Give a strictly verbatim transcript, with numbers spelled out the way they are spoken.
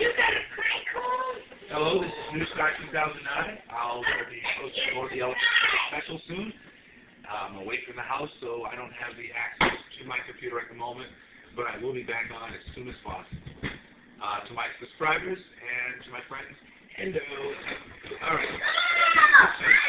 Hello, this is New Sky two thousand nine. I'll be posting more of the Electric special soon. I'm away from the house, so I don't have the access to my computer at the moment, but I will be back on as soon as possible. Uh, to my subscribers and to my friends, hello. All right.